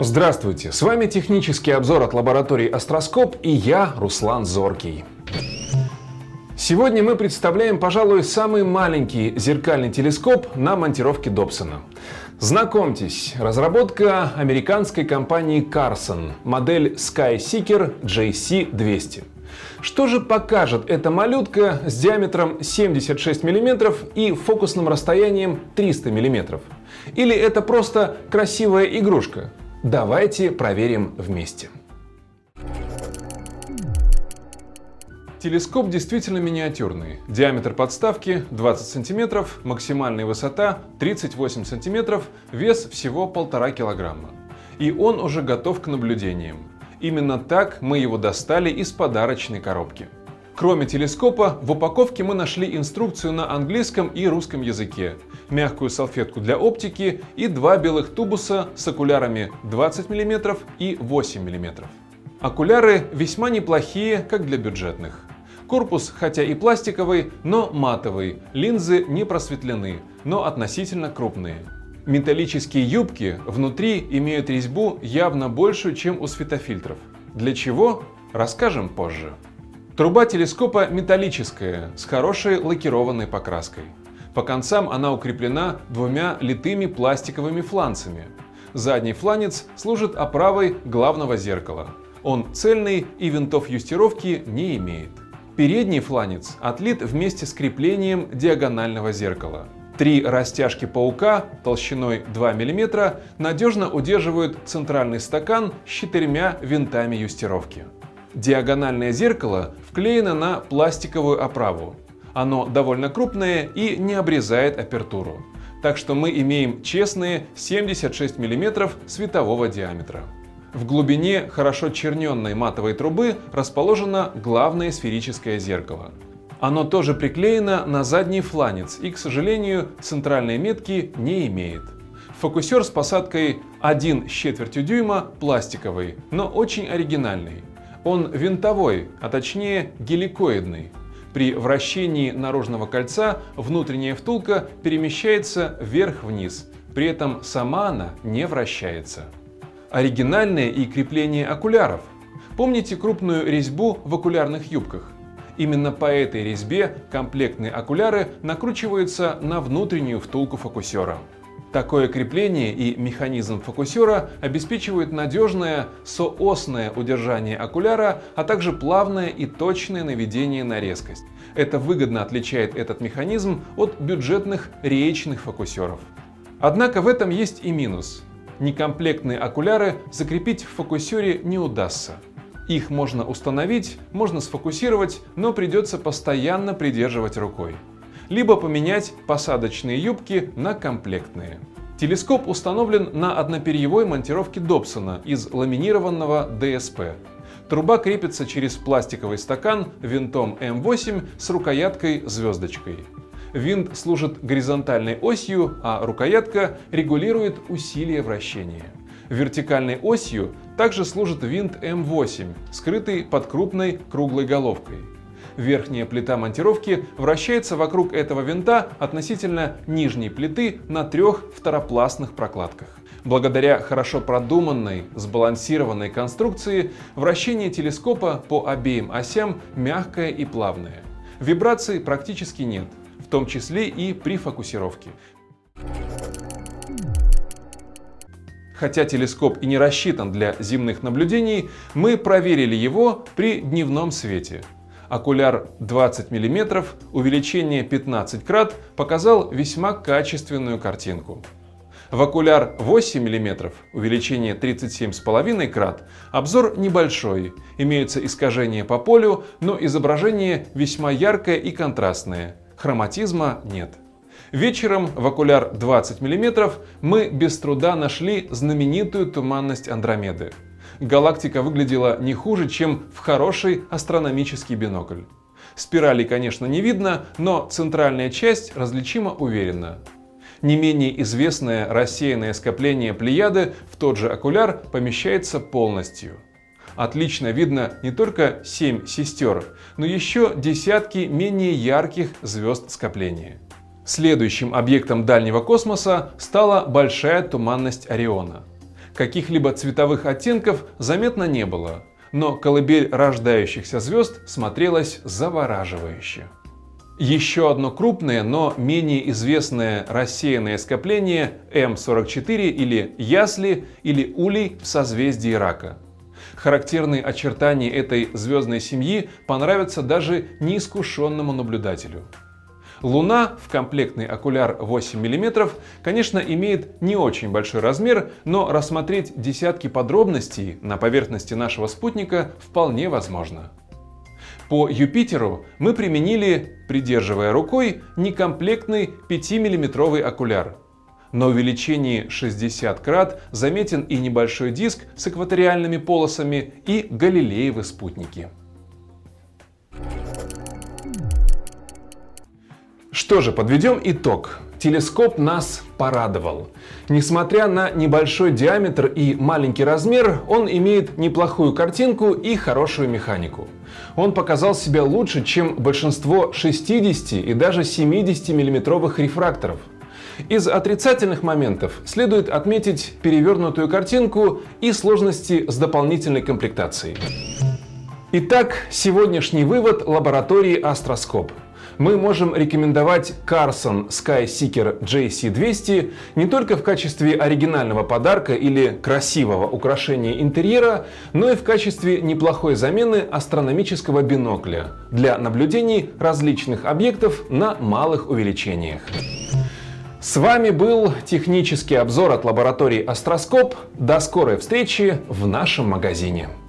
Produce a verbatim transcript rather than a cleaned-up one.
Здравствуйте! С вами технический обзор от лаборатории Астроскоп и я, Руслан Зоркий. Сегодня мы представляем, пожалуй, самый маленький зеркальный телескоп на монтировке Добсона. Знакомьтесь, разработка американской компании Carson, модель SkySeeker джей си двести. Что же покажет эта малютка с диаметром семьдесят шесть миллиметров и фокусным расстоянием триста миллиметров? Или это просто красивая игрушка? Давайте проверим вместе. Телескоп действительно миниатюрный. Диаметр подставки двадцать сантиметров, максимальная высота тридцать восемь сантиметров, вес всего полтора килограмма. И он уже готов к наблюдениям. Именно так мы его достали из подарочной коробки. Кроме телескопа, в упаковке мы нашли инструкцию на английском и русском языке, мягкую салфетку для оптики и два белых тубуса с окулярами двадцать миллиметров и восемь миллиметров. Окуляры весьма неплохие, как для бюджетных. Корпус хотя и пластиковый, но матовый, линзы не просветлены, но относительно крупные. Металлические юбки внутри имеют резьбу явно большую, чем у светофильтров. Для чего? Расскажем позже. Труба телескопа металлическая, с хорошей лакированной покраской. По концам она укреплена двумя литыми пластиковыми фланцами. Задний фланец служит оправой главного зеркала. Он цельный и винтов юстировки не имеет. Передний фланец отлит вместе с креплением диагонального зеркала. Три растяжки паука толщиной два миллиметра надежно удерживают центральный стакан с четырьмя винтами юстировки. Диагональное зеркало вклеено на пластиковую оправу. Оно довольно крупное и не обрезает апертуру. Так что мы имеем честные семьдесят шесть миллиметров светового диаметра. В глубине хорошо черненной матовой трубы расположено главное сферическое зеркало. Оно тоже приклеено на задний фланец и, к сожалению, центральной метки не имеет. Фокусер с посадкой один с четвертью дюйма пластиковый, но очень оригинальный. Он винтовой, а точнее геликоидный. При вращении наружного кольца внутренняя втулка перемещается вверх-вниз, при этом сама она не вращается. Оригинальное и крепление окуляров. Помните крупную резьбу в окулярных юбках? Именно по этой резьбе комплектные окуляры накручиваются на внутреннюю втулку фокусера. Такое крепление и механизм фокусера обеспечивают надежное соосное удержание окуляра, а также плавное и точное наведение на резкость. Это выгодно отличает этот механизм от бюджетных реечных фокусеров. Однако в этом есть и минус. Некомплектные окуляры закрепить в фокусере не удастся. Их можно установить, можно сфокусировать, но придется постоянно придерживать рукой. Либо поменять посадочные юбки на комплектные. Телескоп установлен на одноперьевой монтировке Добсона из ламинированного дэ эс пэ. Труба крепится через пластиковый стакан винтом эм восемь с рукояткой-звездочкой. Винт служит горизонтальной осью, а рукоятка регулирует усилие вращения. Вертикальной осью также служит винт эм восемь, скрытый под крупной круглой головкой. Верхняя плита монтировки вращается вокруг этого винта относительно нижней плиты на трех второпластных прокладках. Благодаря хорошо продуманной, сбалансированной конструкции вращение телескопа по обеим осям мягкое и плавное. Вибраций практически нет, в том числе и при фокусировке. Хотя телескоп и не рассчитан для земных наблюдений, мы проверили его при дневном свете. Окуляр двадцать миллиметров, увеличение пятнадцать крат показал весьма качественную картинку. В окуляр восемь миллиметров, увеличение тридцать семь и пять крат, обзор небольшой, имеются искажения по полю, но изображение весьма яркое и контрастное, хроматизма нет. Вечером в окуляр двадцать миллиметров мы без труда нашли знаменитую туманность Андромеды. Галактика выглядела не хуже, чем в хороший астрономический бинокль. Спирали, конечно, не видно, но центральная часть различима уверенно. Не менее известное рассеянное скопление Плеяды в тот же окуляр помещается полностью. Отлично видно не только семь сестер, но еще десятки менее ярких звезд скопления. Следующим объектом дальнего космоса стала большая туманность Ориона. Каких-либо цветовых оттенков заметно не было, но колыбель рождающихся звезд смотрелась завораживающе. Еще одно крупное, но менее известное рассеянное скопление эм сорок четыре или Ясли или Улей в созвездии Рака. Характерные очертания этой звездной семьи понравятся даже неискушенному наблюдателю. Луна в комплектный окуляр восемь миллиметров, конечно, имеет не очень большой размер, но рассмотреть десятки подробностей на поверхности нашего спутника вполне возможно. По Юпитеру мы применили, придерживая рукой, некомплектный пятимиллиметровый окуляр. На увеличении шестьдесят крат заметен и небольшой диск с экваториальными полосами, и Галилеевы спутники. Что же, подведем итог. Телескоп нас порадовал. Несмотря на небольшой диаметр и маленький размер, он имеет неплохую картинку и хорошую механику. Он показал себя лучше, чем большинство шестидесяти и даже семидесятимиллиметровых рефракторов. Из отрицательных моментов следует отметить перевернутую картинку и сложности с дополнительной комплектацией. Итак, сегодняшний вывод лаборатории Астроскоп. Мы можем рекомендовать Carson SkySeeker джей си двести не только в качестве оригинального подарка или красивого украшения интерьера, но и в качестве неплохой замены астрономического бинокля для наблюдений различных объектов на малых увеличениях. С вами был технический обзор от лаборатории Астроскоп. До скорой встречи в нашем магазине.